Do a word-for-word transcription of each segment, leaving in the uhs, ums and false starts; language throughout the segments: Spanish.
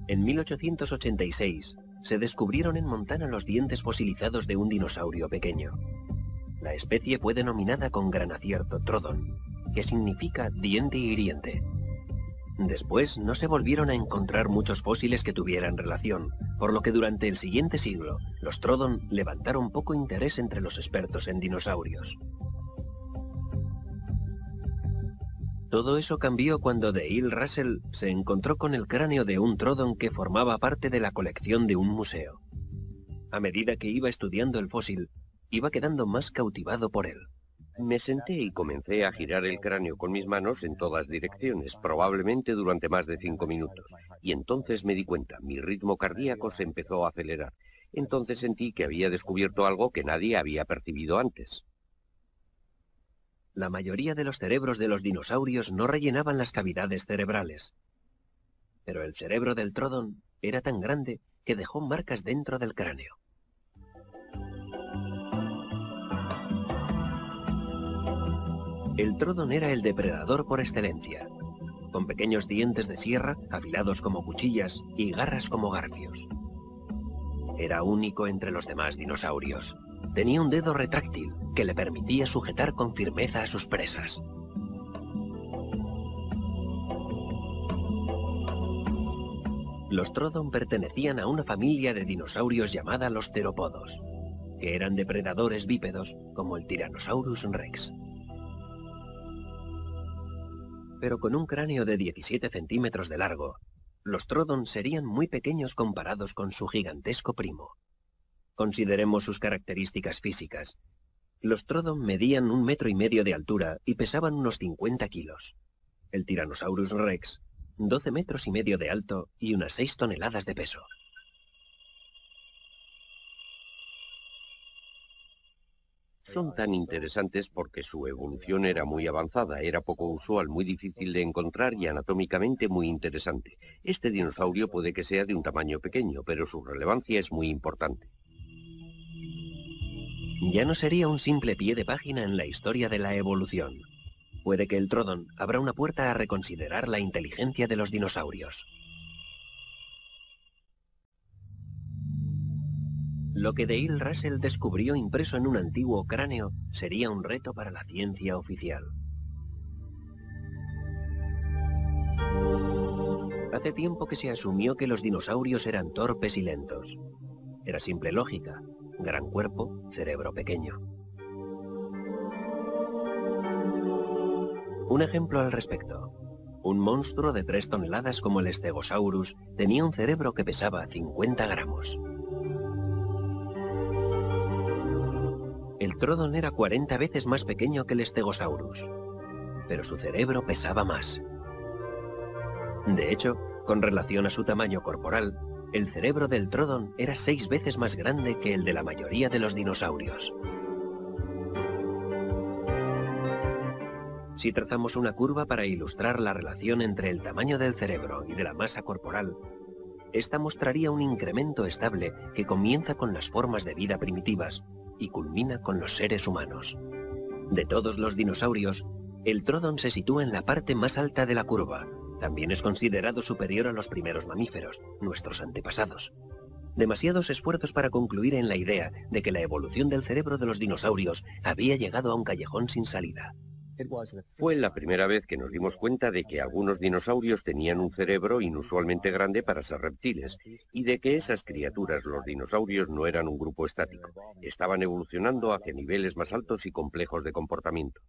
En mil ochocientos ochenta y seis, se descubrieron en Montana los dientes fosilizados de un dinosaurio pequeño. La especie fue denominada con gran acierto Trodon, que significa diente hiriente. Después no se volvieron a encontrar muchos fósiles que tuvieran relación, por lo que durante el siguiente siglo, los Trodon levantaron poco interés entre los expertos en dinosaurios. Todo eso cambió cuando Dale Russell se encontró con el cráneo de un Trodon que formaba parte de la colección de un museo. A medida que iba estudiando el fósil, iba quedando más cautivado por él. Me senté y comencé a girar el cráneo con mis manos en todas direcciones, probablemente durante más de cinco minutos. Y entonces me di cuenta, mi ritmo cardíaco se empezó a acelerar. Entonces sentí que había descubierto algo que nadie había percibido antes. La mayoría de los cerebros de los dinosaurios no rellenaban las cavidades cerebrales. Pero el cerebro del Trodon era tan grande que dejó marcas dentro del cráneo. El Trodon era el depredador por excelencia, con pequeños dientes de sierra, afilados como cuchillas, y garras como garfios. Era único entre los demás dinosaurios. Tenía un dedo retráctil que le permitía sujetar con firmeza a sus presas. Los Trodon pertenecían a una familia de dinosaurios llamada los terópodos, que eran depredadores bípedos como el Tyrannosaurus Rex. Pero con un cráneo de diecisiete centímetros de largo, los Trodon serían muy pequeños comparados con su gigantesco primo. Consideremos sus características físicas. Los Trodon medían un metro y medio de altura y pesaban unos cincuenta kilos. El Tyrannosaurus Rex, doce metros y medio de alto y unas seis toneladas de peso. Son tan interesantes porque su evolución era muy avanzada, era poco usual, muy difícil de encontrar y anatómicamente muy interesante. Este dinosaurio puede que sea de un tamaño pequeño, pero su relevancia es muy importante. Ya no sería un simple pie de página en la historia de la evolución. Puede que el Trodon abra una puerta a reconsiderar la inteligencia de los dinosaurios. Lo que Dale Russell descubrió impreso en un antiguo cráneo sería un reto para la ciencia oficial. Hace tiempo que se asumió que los dinosaurios eran torpes y lentos. Era simple lógica: gran cuerpo, cerebro pequeño. Un ejemplo al respecto. Un monstruo de tres toneladas como el Stegosaurus tenía un cerebro que pesaba cincuenta gramos. El Trodon era cuarenta veces más pequeño que el Stegosaurus, pero su cerebro pesaba más. De hecho, con relación a su tamaño corporal, el cerebro del Trodon era seis veces más grande que el de la mayoría de los dinosaurios. Si trazamos una curva para ilustrar la relación entre el tamaño del cerebro y de la masa corporal, esta mostraría un incremento estable que comienza con las formas de vida primitivas y culmina con los seres humanos. De todos los dinosaurios, el Trodon se sitúa en la parte más alta de la curva. También es considerado superior a los primeros mamíferos, nuestros antepasados. Demasiados esfuerzos para concluir en la idea de que la evolución del cerebro de los dinosaurios había llegado a un callejón sin salida. Fue la primera vez que nos dimos cuenta de que algunos dinosaurios tenían un cerebro inusualmente grande para ser reptiles, y de que esas criaturas, los dinosaurios, no eran un grupo estático. Estaban evolucionando hacia niveles más altos y complejos de comportamiento.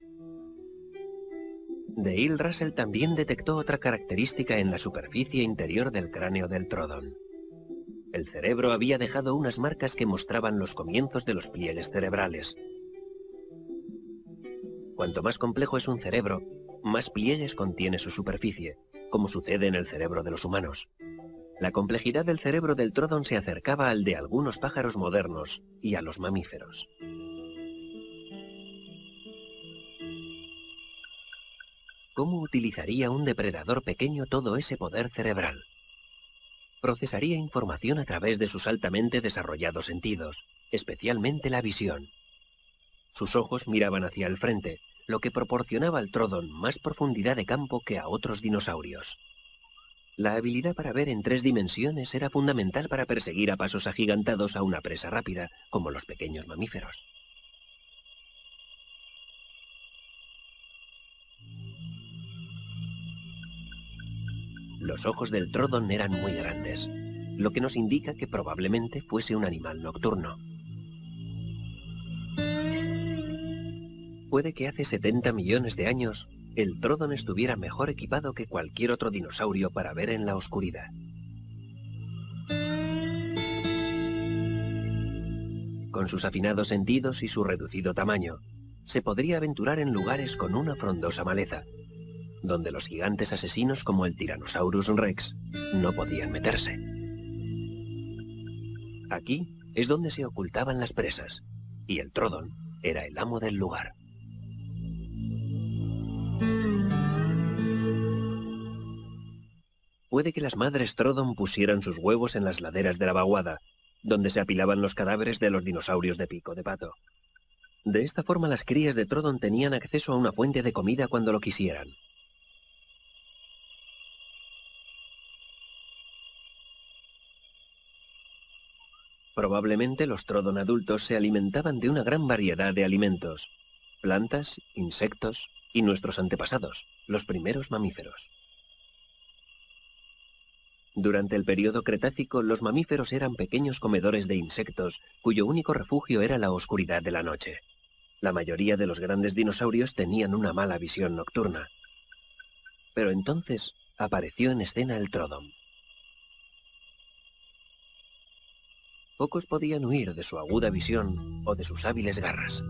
Dale Russell también detectó otra característica en la superficie interior del cráneo del Trodon. El cerebro había dejado unas marcas que mostraban los comienzos de los pliegues cerebrales. Cuanto más complejo es un cerebro, más pliegues contiene su superficie, como sucede en el cerebro de los humanos. La complejidad del cerebro del Trodon se acercaba al de algunos pájaros modernos y a los mamíferos. ¿Cómo utilizaría un depredador pequeño todo ese poder cerebral? Procesaría información a través de sus altamente desarrollados sentidos, especialmente la visión. Sus ojos miraban hacia el frente, lo que proporcionaba al Trodon más profundidad de campo que a otros dinosaurios. La habilidad para ver en tres dimensiones era fundamental para perseguir a pasos agigantados a una presa rápida, como los pequeños mamíferos. Los ojos del Troodon eran muy grandes, lo que nos indica que probablemente fuese un animal nocturno. Puede que hace setenta millones de años el Troodon estuviera mejor equipado que cualquier otro dinosaurio para ver en la oscuridad. Con sus afinados sentidos y su reducido tamaño, se podría aventurar en lugares con una frondosa maleza, donde los gigantes asesinos como el Tyrannosaurus Rex no podían meterse. Aquí es donde se ocultaban las presas, y el Troodon era el amo del lugar. Puede que las madres Troodon pusieran sus huevos en las laderas de la vaguada, donde se apilaban los cadáveres de los dinosaurios de pico de pato. De esta forma las crías de Troodon tenían acceso a una fuente de comida cuando lo quisieran. Probablemente los Troodon adultos se alimentaban de una gran variedad de alimentos, plantas, insectos y nuestros antepasados, los primeros mamíferos. Durante el período Cretácico, los mamíferos eran pequeños comedores de insectos cuyo único refugio era la oscuridad de la noche. La mayoría de los grandes dinosaurios tenían una mala visión nocturna. Pero entonces apareció en escena el Troodon. Pocos podían huir de su aguda visión o de sus hábiles garras.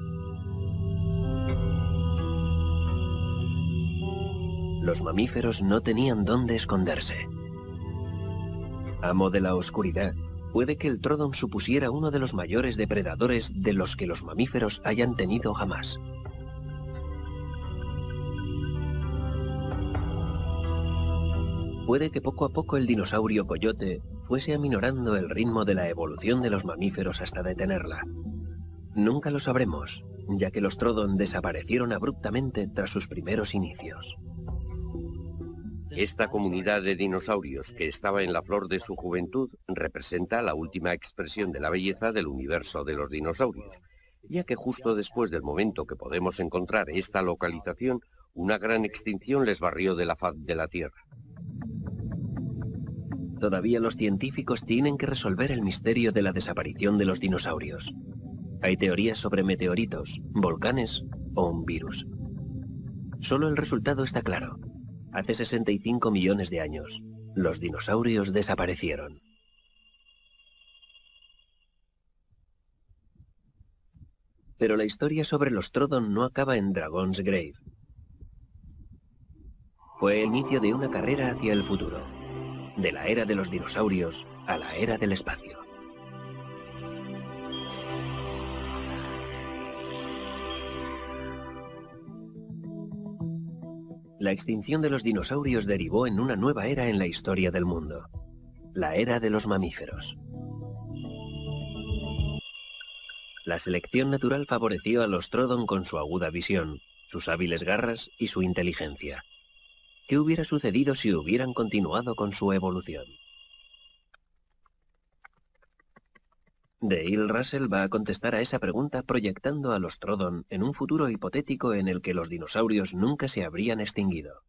Los mamíferos no tenían dónde esconderse. Amo de la oscuridad, puede que el Troodon supusiera uno de los mayores depredadores de los que los mamíferos hayan tenido jamás. Puede que poco a poco el dinosaurio coyote fuese aminorando el ritmo de la evolución de los mamíferos hasta detenerla. Nunca lo sabremos, ya que los Troodon desaparecieron abruptamente tras sus primeros inicios. Esta comunidad de dinosaurios, que estaba en la flor de su juventud, representa la última expresión de la belleza del universo de los dinosaurios, ya que justo después del momento que podemos encontrar esta localización, una gran extinción les barrió de la faz de la Tierra. Todavía los científicos tienen que resolver el misterio de la desaparición de los dinosaurios. Hay teorías sobre meteoritos, volcanes o un virus. Solo el resultado está claro. Hace sesenta y cinco millones de años, los dinosaurios desaparecieron. Pero la historia sobre los Troodon no acaba en Dragon's Grave. Fue el inicio de una carrera hacia el futuro, de la era de los dinosaurios a la era del espacio. La extinción de los dinosaurios derivó en una nueva era en la historia del mundo, la era de los mamíferos. La selección natural favoreció a los Troodon con su aguda visión, sus hábiles garras y su inteligencia. ¿Qué hubiera sucedido si hubieran continuado con su evolución? Dale Russell va a contestar a esa pregunta proyectando a los Troodon en un futuro hipotético en el que los dinosaurios nunca se habrían extinguido.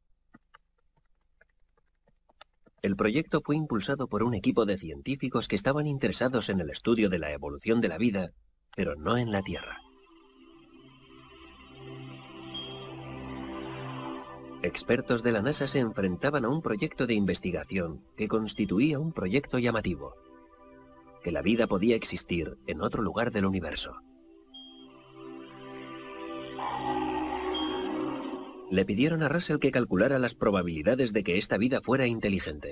El proyecto fue impulsado por un equipo de científicos que estaban interesados en el estudio de la evolución de la vida, pero no en la Tierra. Expertos de la NASA se enfrentaban a un proyecto de investigación que constituía un proyecto llamativo: que la vida podía existir en otro lugar del universo. Le pidieron a Russell que calculara las probabilidades de que esta vida fuera inteligente.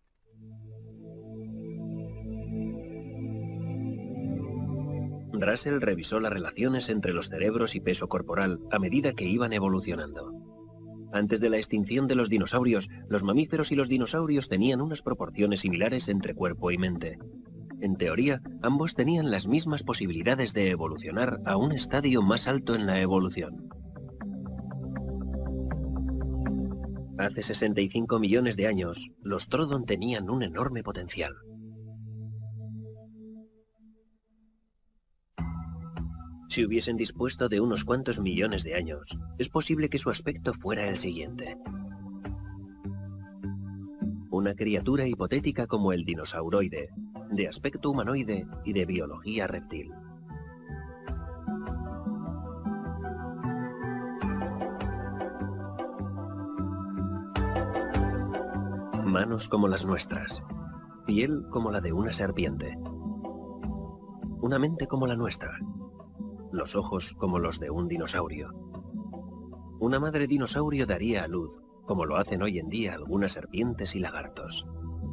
Russell revisó las relaciones entre los cerebros y peso corporal a medida que iban evolucionando. Antes de la extinción de los dinosaurios, los mamíferos y los dinosaurios tenían unas proporciones similares entre cuerpo y mente. En teoría, ambos tenían las mismas posibilidades de evolucionar a un estadio más alto en la evolución. Hace sesenta y cinco millones de años, los Trodon tenían un enorme potencial. Si hubiesen dispuesto de unos cuantos millones de años, es posible que su aspecto fuera el siguiente. Una criatura hipotética como el dinosauroide, de aspecto humanoide y de biología reptil. Manos como las nuestras, piel como la de una serpiente, una mente como la nuestra, los ojos como los de un dinosaurio. Una madre dinosaurio daría a luz, como lo hacen hoy en día algunas serpientes y lagartos.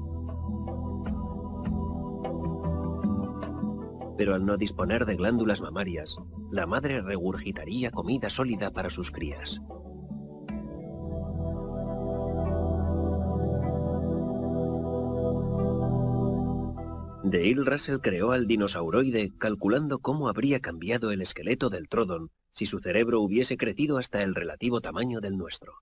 Pero al no disponer de glándulas mamarias, la madre regurgitaría comida sólida para sus crías. Dale Russell creó al dinosauroide calculando cómo habría cambiado el esqueleto del Trodon si su cerebro hubiese crecido hasta el relativo tamaño del nuestro.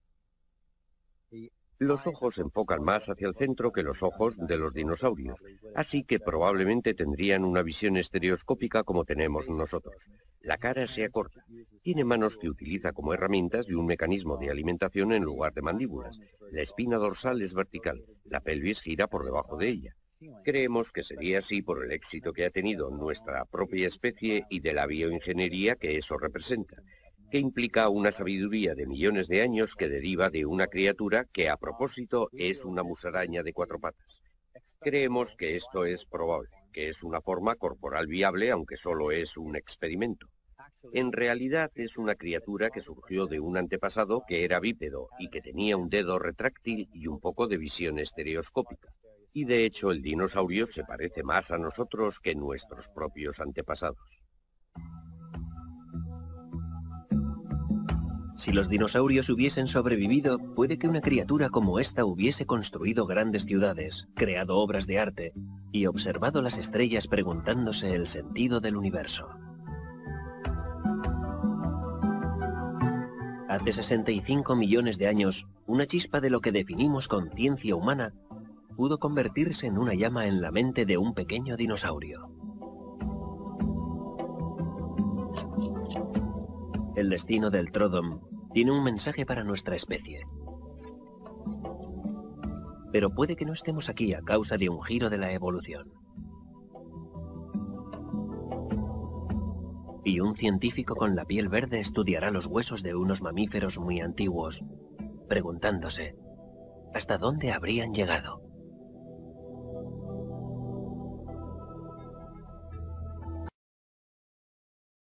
Los ojos enfocan más hacia el centro que los ojos de los dinosaurios, así que probablemente tendrían una visión estereoscópica como tenemos nosotros. La cara se acorta, tiene manos que utiliza como herramientas y un mecanismo de alimentación en lugar de mandíbulas. La espina dorsal es vertical, la pelvis gira por debajo de ella. Creemos que sería así por el éxito que ha tenido nuestra propia especie y de la bioingeniería que eso representa, que implica una sabiduría de millones de años que deriva de una criatura que a propósito es una musaraña de cuatro patas. Creemos que esto es probable, que es una forma corporal viable aunque solo es un experimento. En realidad es una criatura que surgió de un antepasado que era bípedo y que tenía un dedo retráctil y un poco de visión estereoscópica. Y de hecho el dinosaurio se parece más a nosotros que nuestros propios antepasados. Si los dinosaurios hubiesen sobrevivido, puede que una criatura como esta hubiese construido grandes ciudades, creado obras de arte y observado las estrellas preguntándose el sentido del universo. Hace sesenta y cinco millones de años, una chispa de lo que definimos conciencia humana pudo convertirse en una llama en la mente de un pequeño dinosaurio. El destino del Trodon tiene un mensaje para nuestra especie. Pero puede que no estemos aquí a causa de un giro de la evolución. Y un científico con la piel verde estudiará los huesos de unos mamíferos muy antiguos, preguntándose, ¿hasta dónde habrían llegado?